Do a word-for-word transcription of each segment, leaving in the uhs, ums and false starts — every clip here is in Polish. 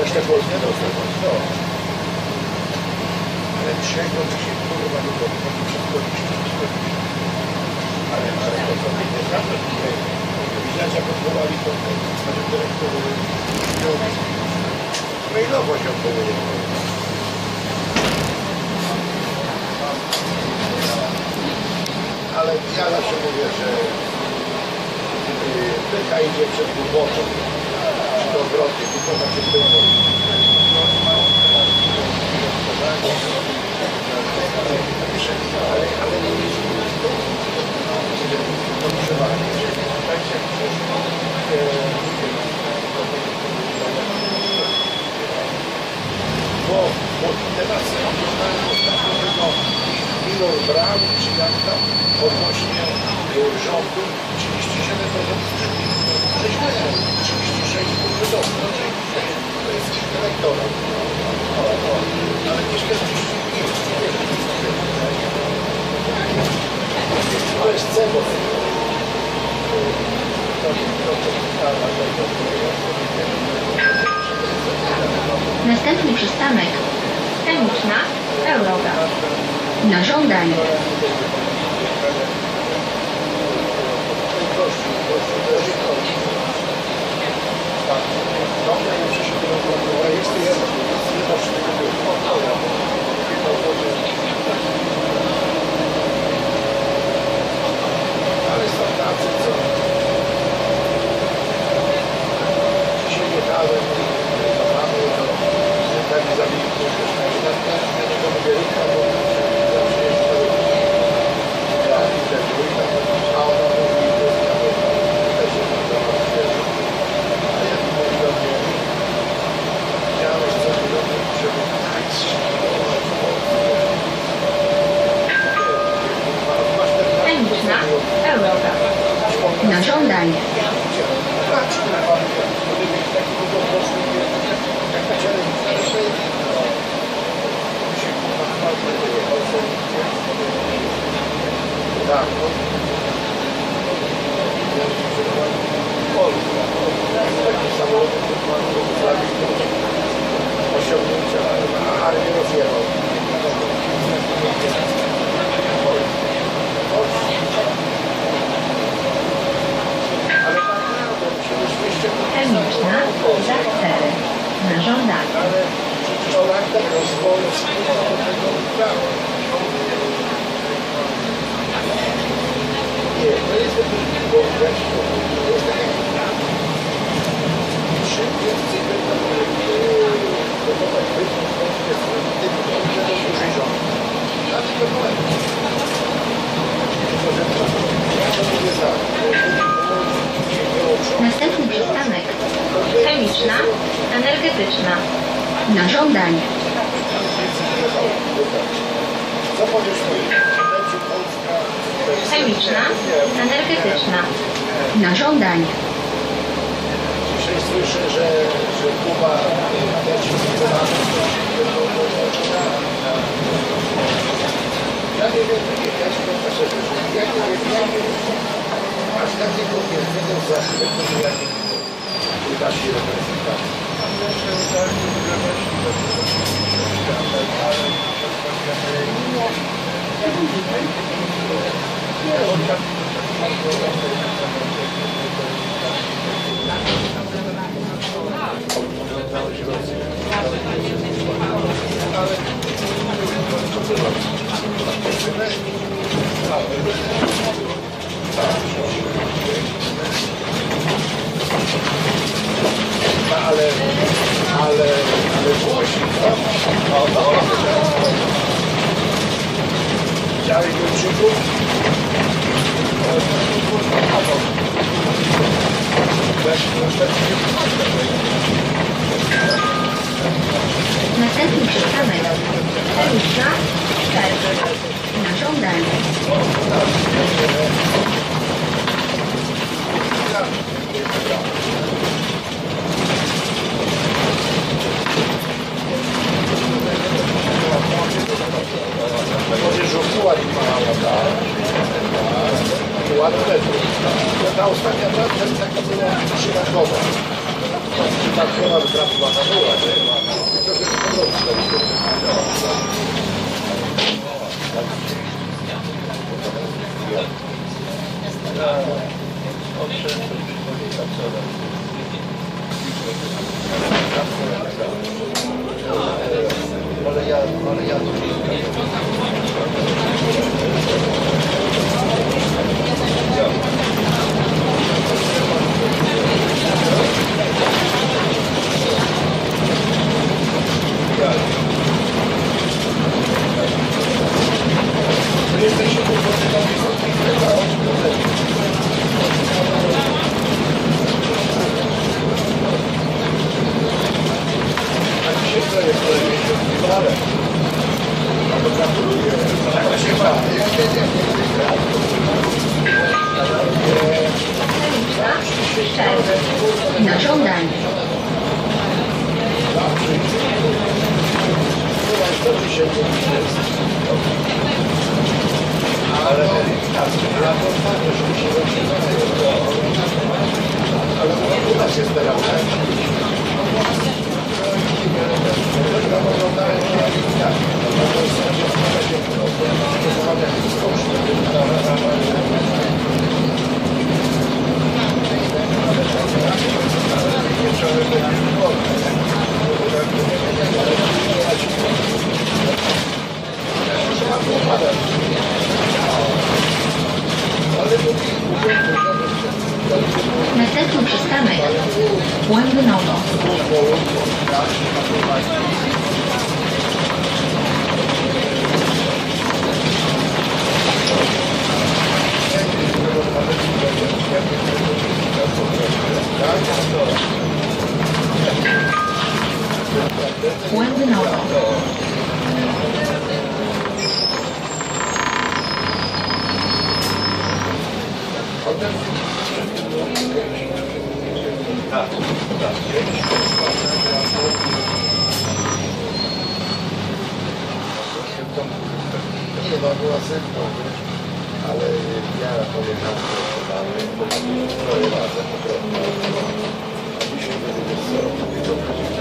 Coś takiego nie dostał. No. Ale czego by się kurwa nie było? Ale ale to co nie zawsze tutaj widać jak odwołali to panie dyrektorowi mailowo się odwołuje. Ale ja zawsze mówię, że pycha idzie przed głęboką, czy to odwrotnie, tylko takie pycha. Ale, ale nie jest to przeważnie. Bo, bo teraz Milor Brown, czy jak tam, odnośnie rządu trzydzieści siedem procent trzydzieści sześć procent to jest elektorat. Ale nie czterdzieści to jest cebo. Następny przystanek Chemiczna Euroga. Na żądanie. Ale są tacy, co dzisiaj jechałem, to mamy, to tak zamilkło, że na niego mówię Ryka, bo zawsze jest to ja widzę Ryka, a ona mówi, że ja też jest na temat wierzy. A ja mówię do mnie, chciałeś coś robić, żeby tak Chemiczna Euroga. Na żądanie. Osiągnięcia, ale nie rozjechał. Chemiczna Zachcery. Na żądanie. Ale Polaka rozwoju do tego prawa. Nie, to jest bo jak to jest tak jak szybkie cykl to to tak być, to jest tym, że to duży rząd. Żadnych problemów. Następny przystanek Chemiczna Energetyczna. Na żądanie. Co powiesz mi? Chemiczna Energetyczna. Na żądanie. Dzisiaj słyszę, że, że Kuba leci z ja nie wiem, ja ci to proszę, ja nie wiem, ja nie wiem, masz takiego wielkiego zaszczytu, jak i nasi reprezentanci. Ale, ale, ale głośno. Widziałeś Duńczyków? Następny przystanek Chemiczna Czerw. Na żądanie. Może rzuciła i mała, tak? Ładne. Ta ostatnia praca taka była przyrażowa. Ta firma wytrafiła na nula, nie? To jest podobne. Ale ja, ale ja Na żądanie. Ale ale u nas jest teraz, tak? Następny przystanek Łębynowo. Łębynowo. Nie, no była sypką, ale ja pojechałem do troje razy po prostu. A dzisiaj będzie wiesz co, powiedział,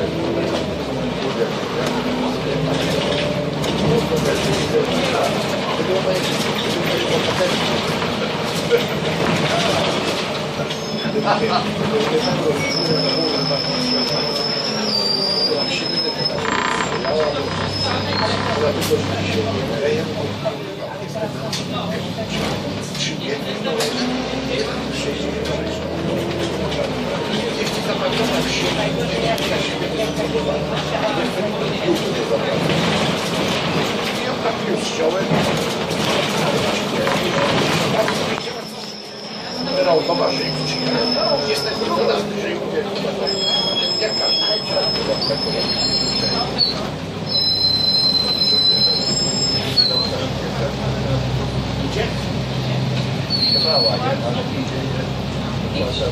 Numerał Tomasz jestem wykonany, że mówię, jak każdy. Gdzie? Mała, nie? Ale idzie.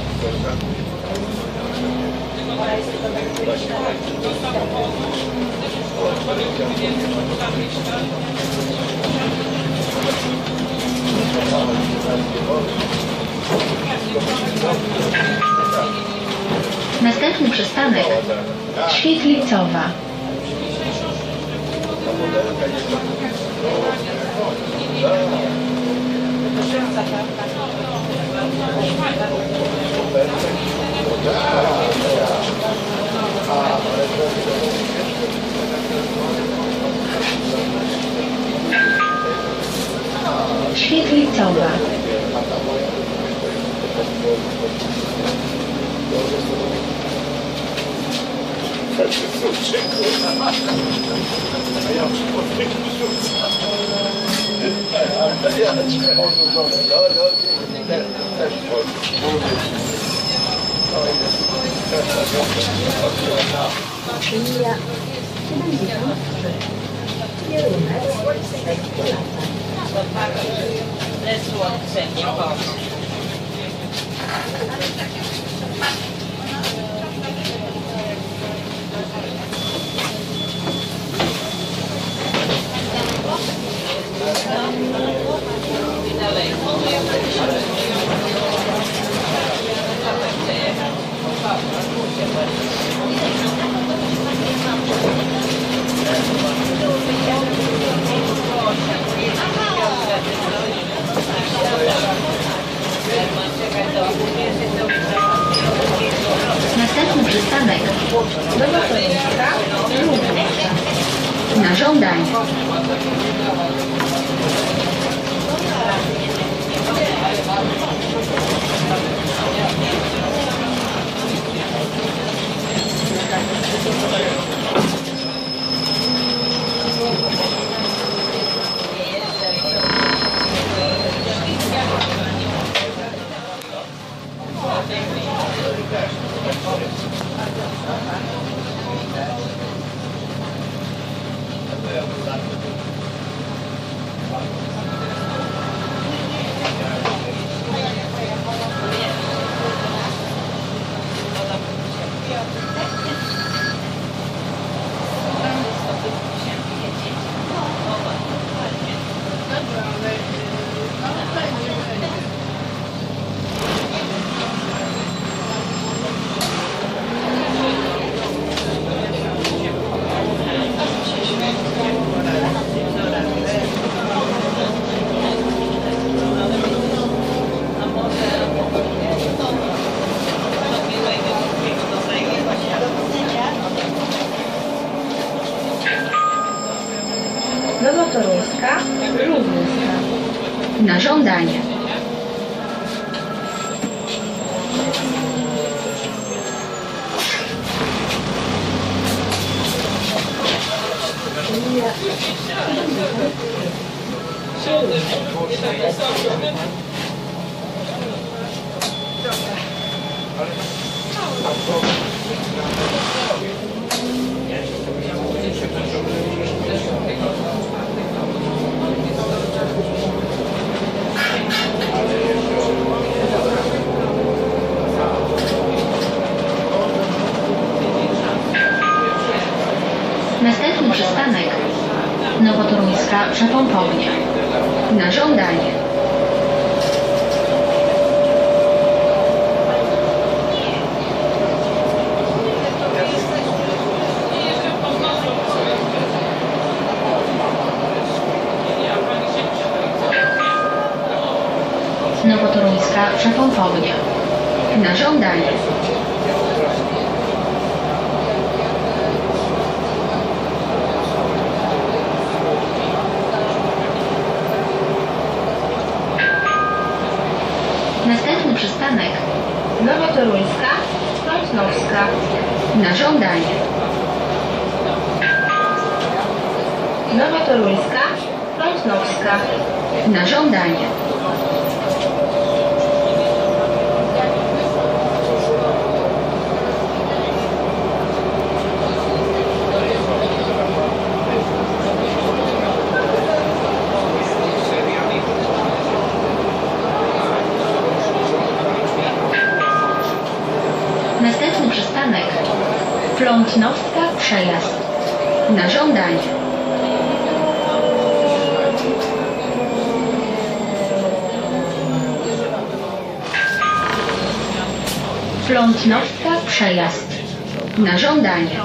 Następny przystanek Świetlicowa. Świetlicowa. Linia siedemdziesiąt trzy. Kierunek Słońce nie poszło. Dalej. Nowotorujska, Lubuska. Na żądanie. Nowotorujska, Lubuska. Na żądanie. Następny przystanek Nowotoruńska Przepompownia. Na żądanie. Nowotoruńska Przepompownia. Na żądanie. Następny przystanek Nowotoruńska, Krąsnowska. Na żądanie. Nowotoruńska, Krąsnowska. Na żądanie. Następny przystanek Plątnowska Przejazd. Na żądanie. Plątnowska Przejazd. Na żądanie.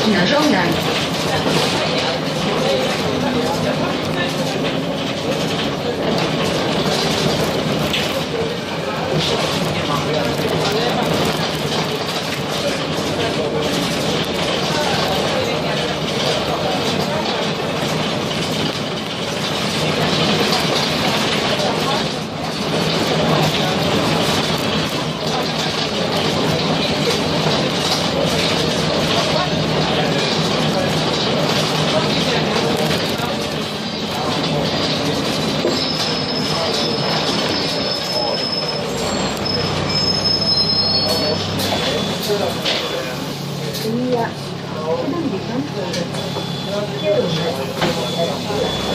Na żądanie. Linia siedemdziesiąt trzy. Kierunek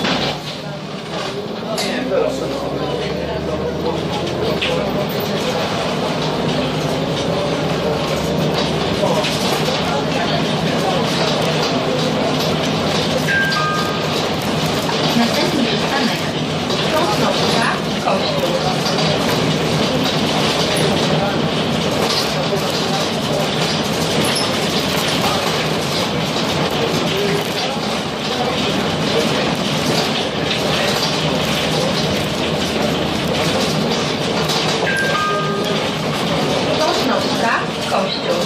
Następny przystanek. Sosnowska, Kościół. Sosnowska, Kościół.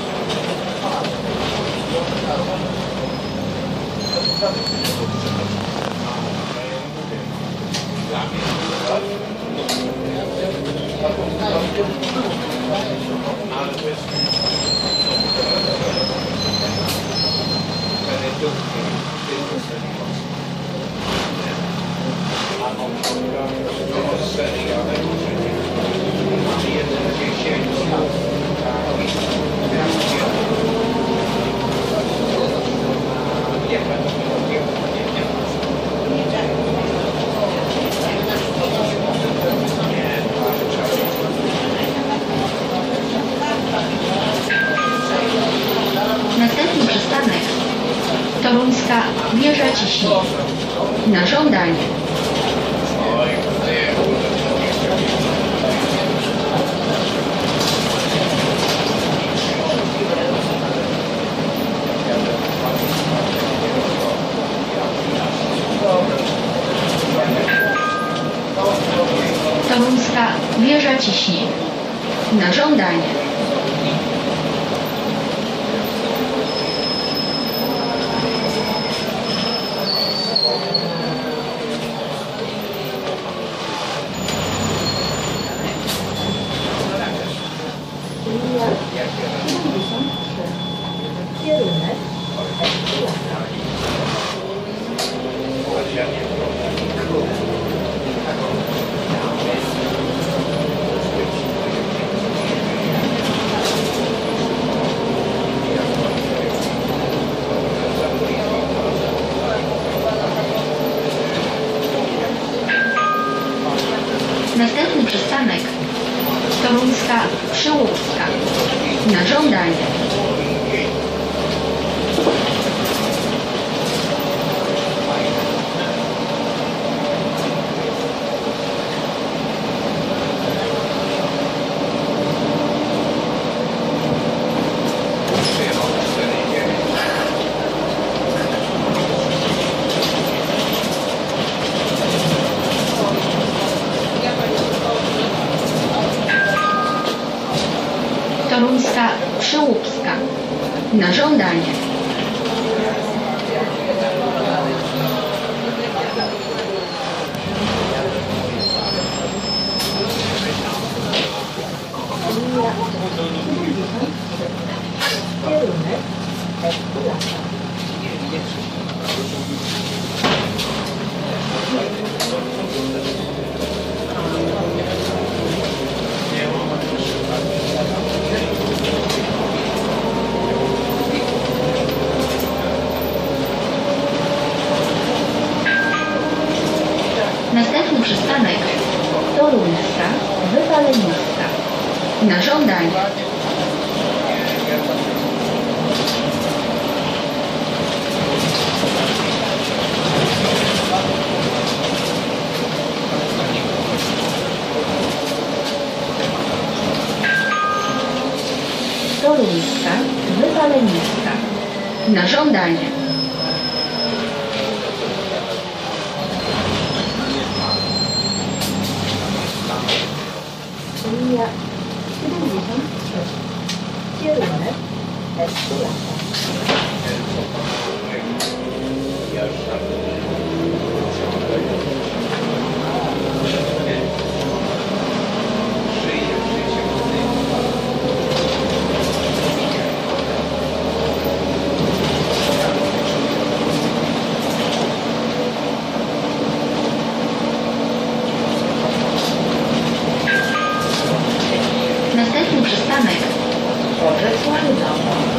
Następny przystanek. Toruńska Wieża Ciśni. Na żądanie. Toruńska Wieża Ciśni. Na żądanie. linia siedemdziesiąt trzy. Kierunek Ekstraklasa. Następny przystanek. Toruńska Przyłódzka. Na żądanie. Toruńska Przyłódzka. Na żądanie. Linia siedemdziesiąt trzy. Kierunek Ekstraklasa. Następny przystanek. Toruńska Wywalenista. Na żądanie. Toruńska Wywalenista. Na żądanie. Linia siedemdziesiąt trzy. Kierunek Eskulapa. Następny przystanek Wrocław.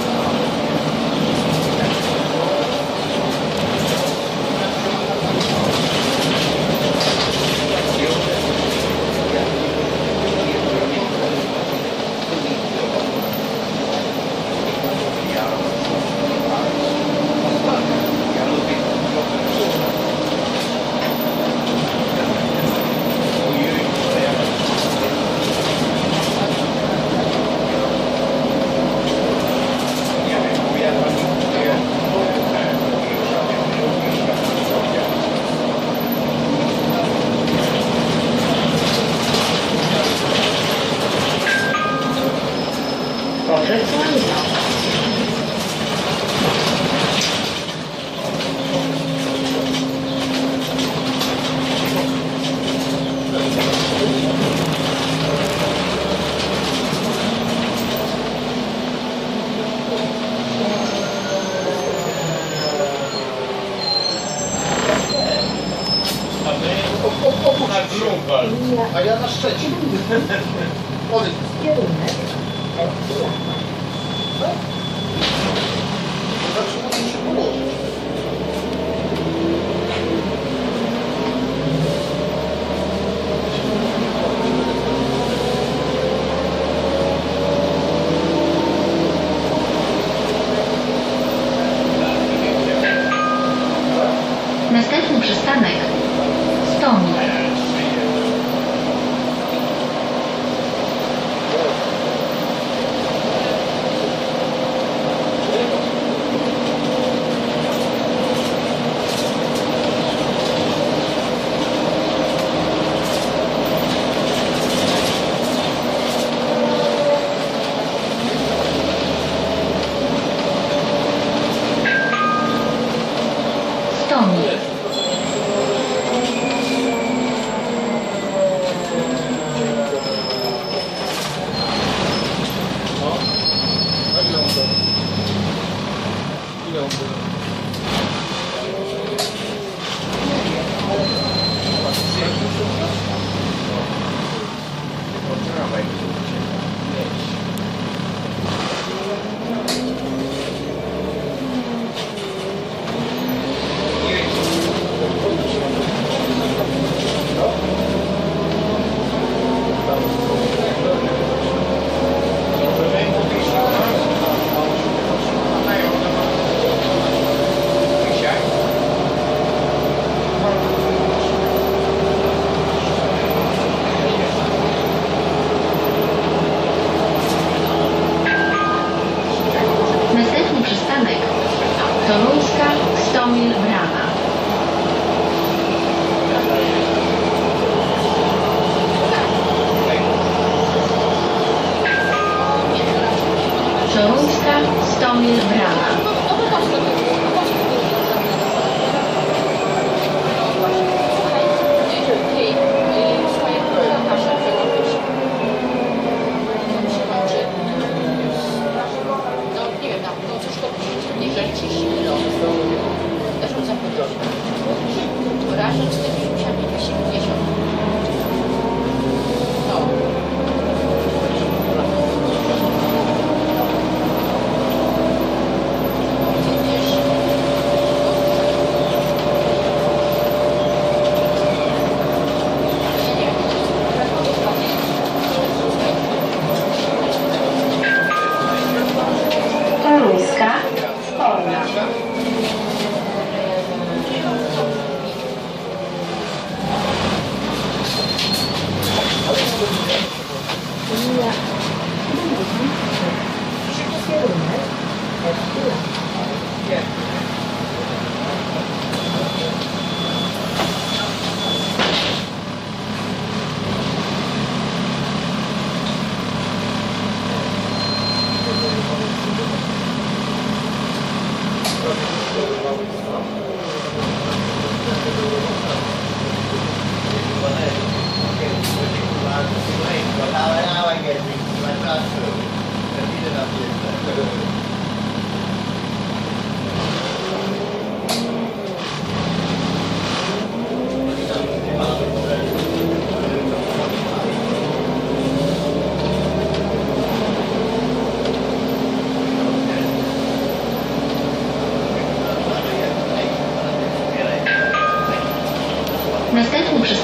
A ja na Szczecin. Odejdź. Kierunek Eskulapa. Znaczy, muszę się położyć. Następny przystanek Stomil. Stomil. Następny przystanek Toruńska, Stomil, Brama. Toruńska, Stomil, Brama. Toruńska, Polna.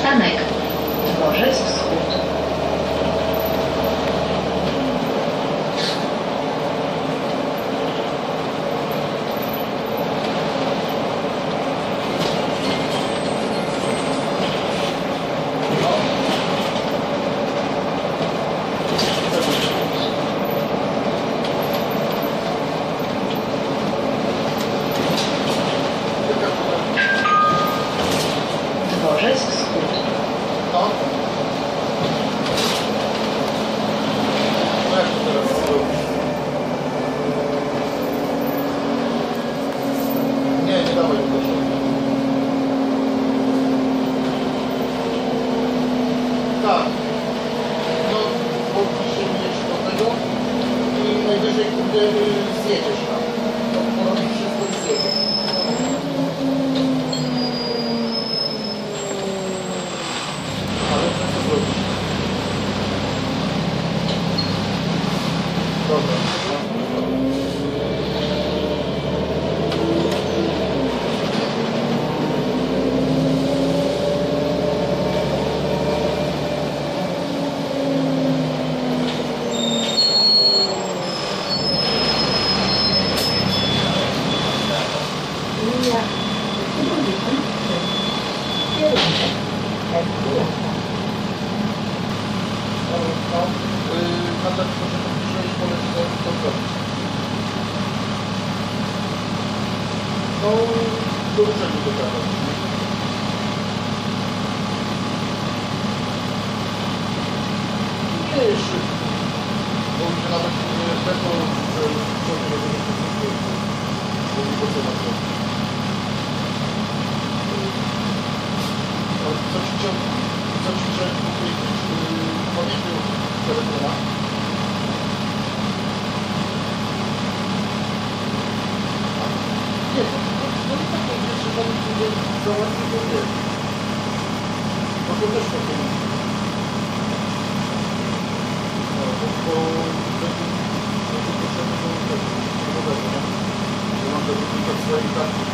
przystanek Dworzec Wschód. Dworzec Wschód. No. No jak to teraz zrobić? Nie, nie dawaj mi proszę. Tak. No, podpiszemy jeszcze do tego i najwyżej kurde zjedziesz tam. To porobisz wszystko i zjedziesz. Ale co to zrobisz? Dobra. Linia siedemdziesiąt trzy. Kierunek Eskulapa. No, yy, nadal proszę podpisać, poleci to, to zrobić. No, do wyceny do tego. Nie jest szybko. Bo mi się nawet nie tego, że co nie będzie szybko. Bo mi po co na to. No, co ci chciał, co ci chciałem powiedzieć, yy, pamiętam telefona. Nie, to, to, to nie tak mówię, że pan sobie załatwi to wie. Bo to też tak nie jest. No, bo to będzie będzie potrzebne do tego, nowego, nie? Bo mam do wyglądać swojej karty.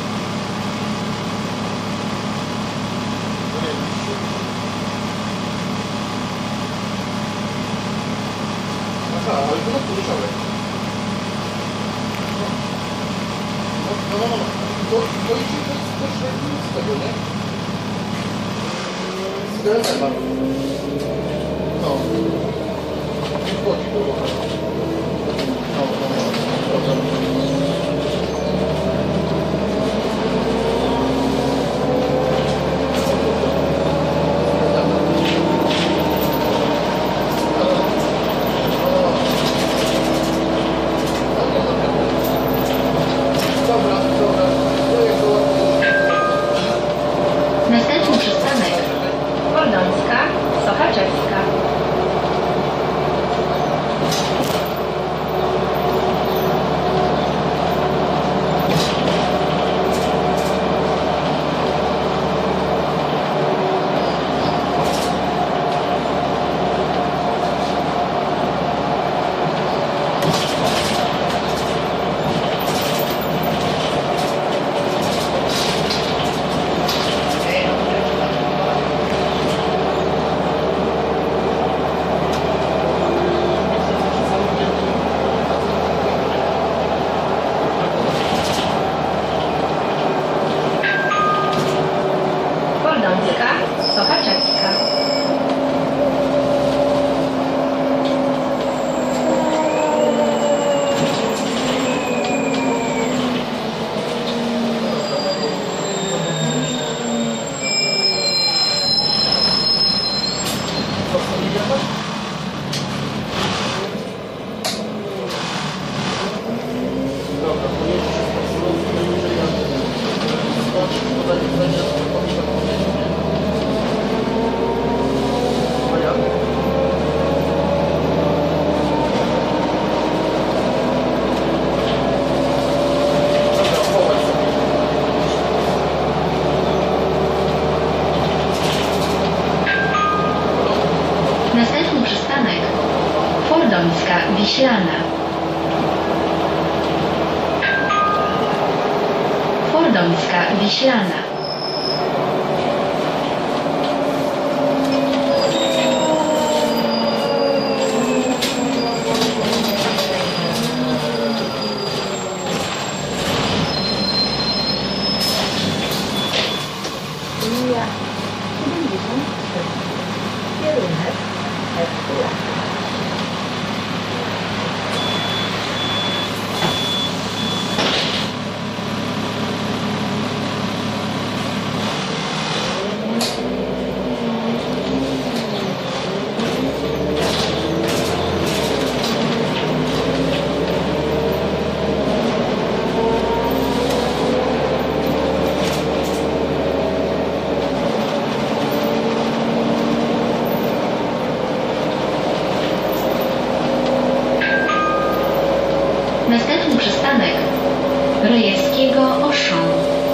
No nie wiem, czy... Aha, ale to na poruszałek. No, no, no, no. To, to idzie to jest też z tego, nie? Z G M M-a. No. Nie wchodzi do locha. No, no, no. Dobra. Dobra, dobra. To jest Następny przystanek Woldomska, Sochaczewska. Woldomska, Sochaczewska. Dobra, pojedziesz z Barcelony, no już ja skończysz, to tak będzie pomyślał powiedzieć, nie? A ja? Dobra, chować sobie. Następny przystanek Fordomska, Wiślana. Fordomska, Wiślana. przystanek Rejewskiego Auchan.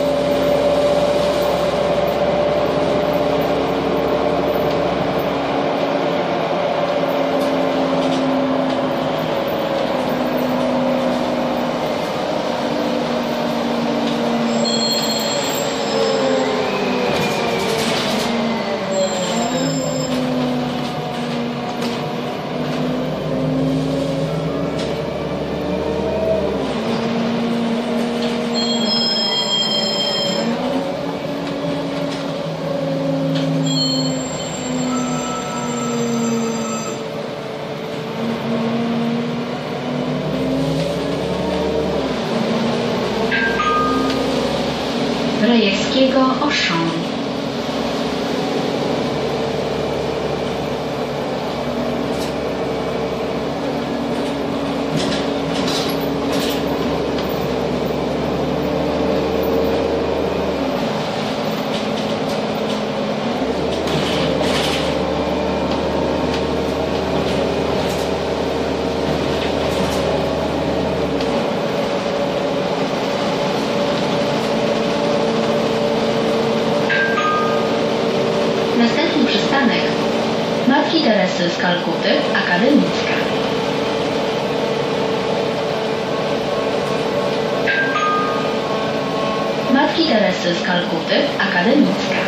Rejewskiego Auchan. Następny przystanek Matki Teresy z Kalkuty, Akademicka. Matki Teresy z Kalkuty, Akademicka.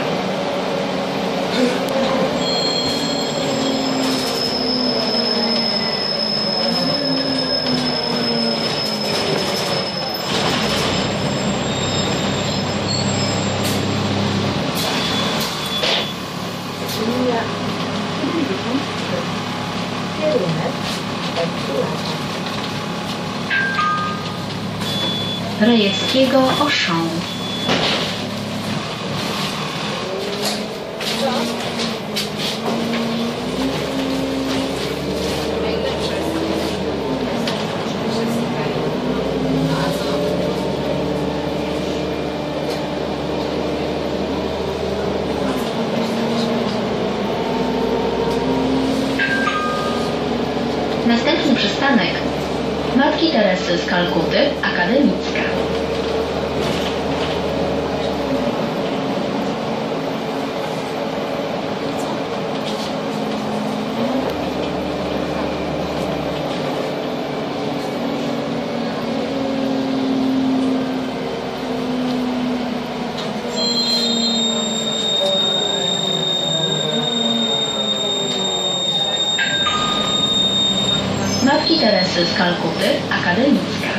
Linia siedemdziesiąt trzy. Kierunek Eksploracja. Rejewskiego Auchan. Następny przystanek Matki Teresy z Kalkuty, Akademicka. Matki Teresy z Kalkuty, Akademicka.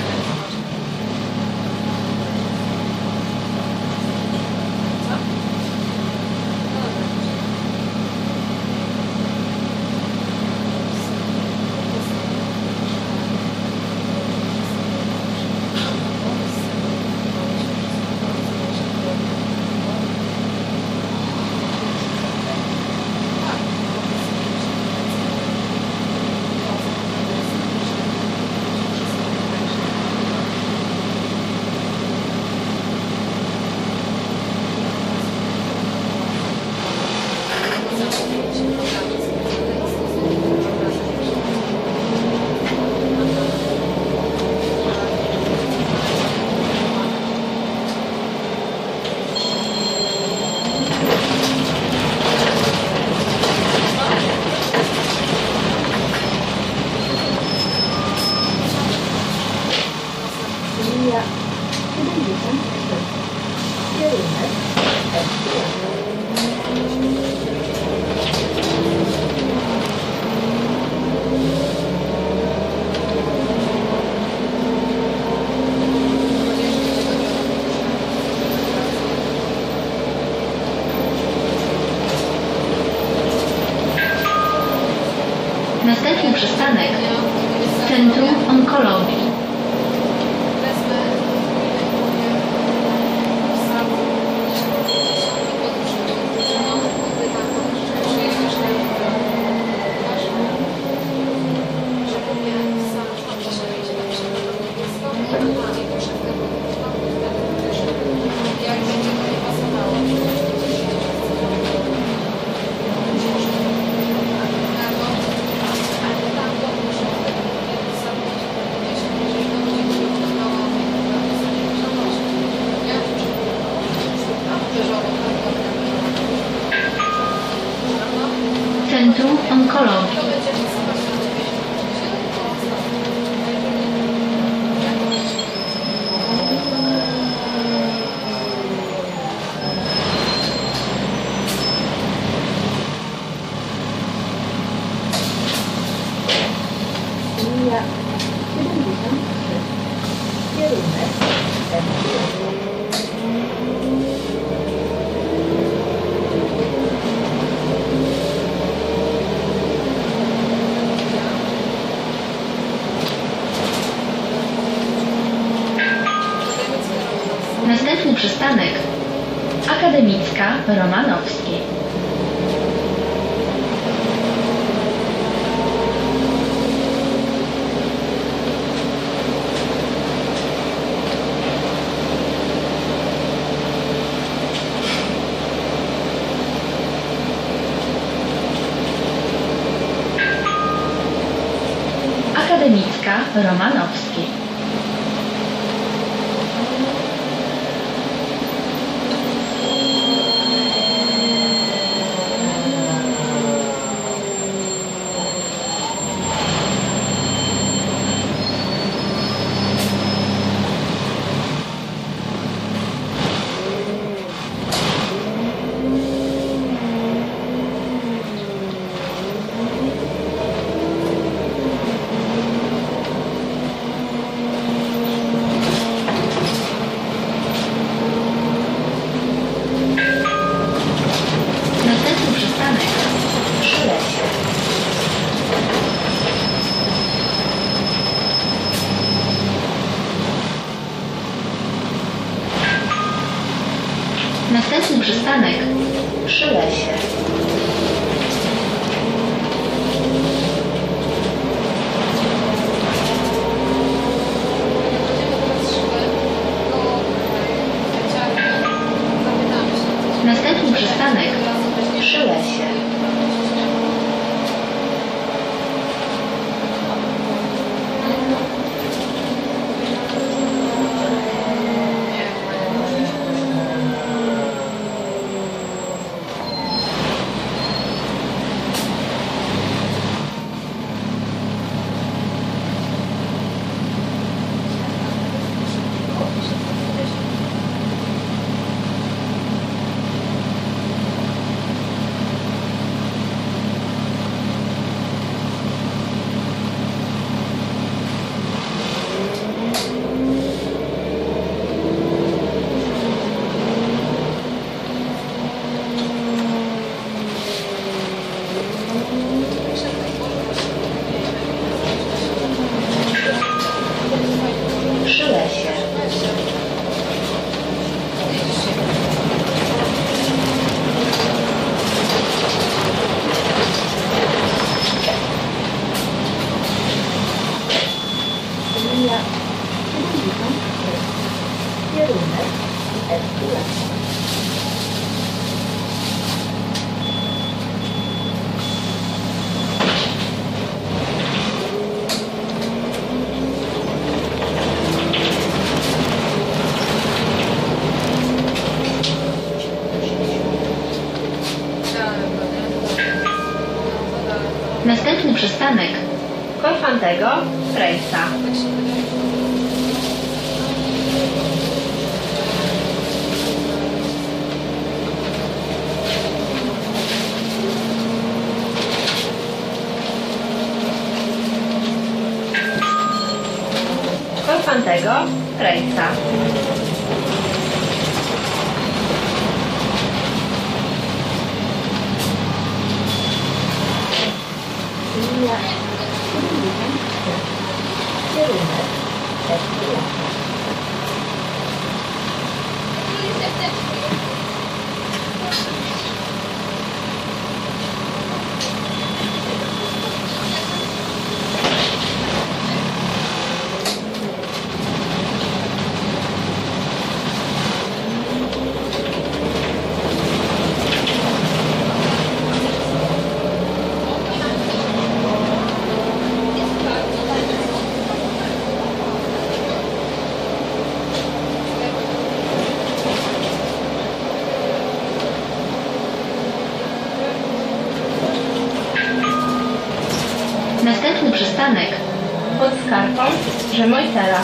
Linia siedemdziesiąt trzy. Kierunek Eksploracja. Następny przystanek Centrum Onkologii. Następny przystanek Akademicka Romanowski. Akademicka Romanowski. Następny przystanek Przylesie. Następny przystanek Przylesie. Następny przystanek Korfantego Rejsa. Korfantego Rejsa. Linia siedemdziesiąt trzy. Kierunek Eksploracja. Następny przystanek pod skarpą Rzemojtela.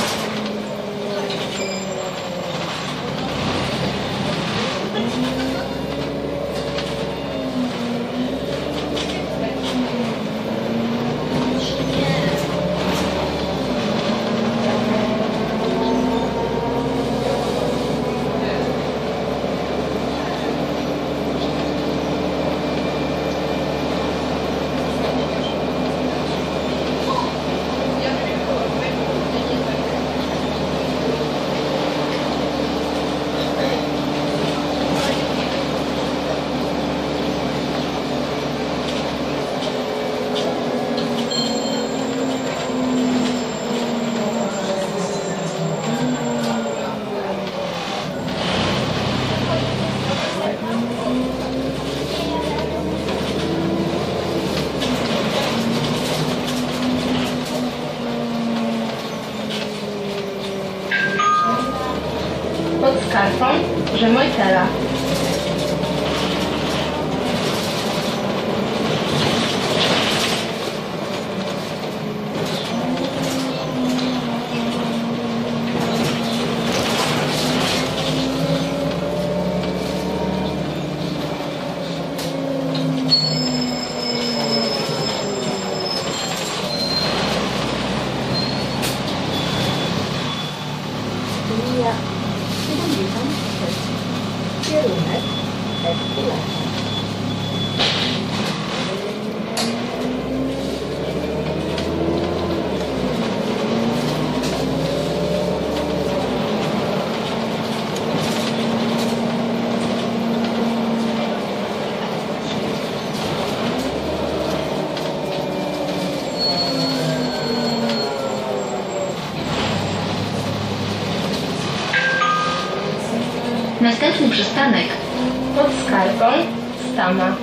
Pod skarpą Rzemojtela. Linia siedemdziesiąt sześć. Kierunek Eskulapa. Następny przystanek pod skarpą Stama.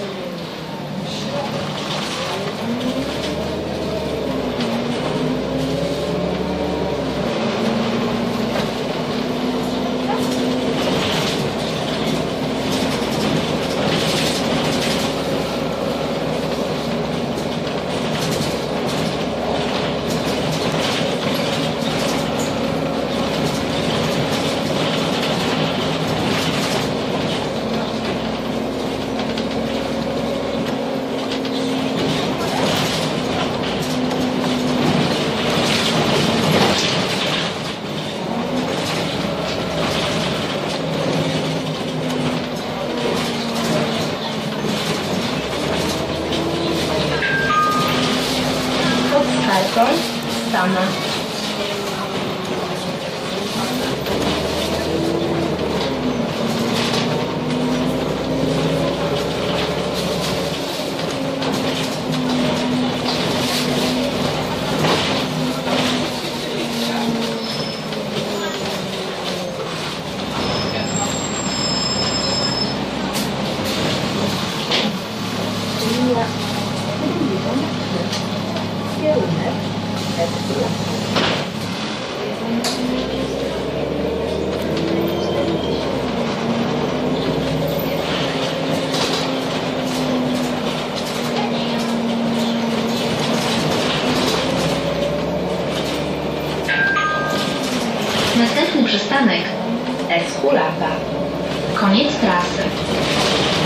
Skarpą Stama. Linia siedemdziesiąt trzy. Kierunek Eskulapa. Następny przystanek Eskulapa. Koniec trasy.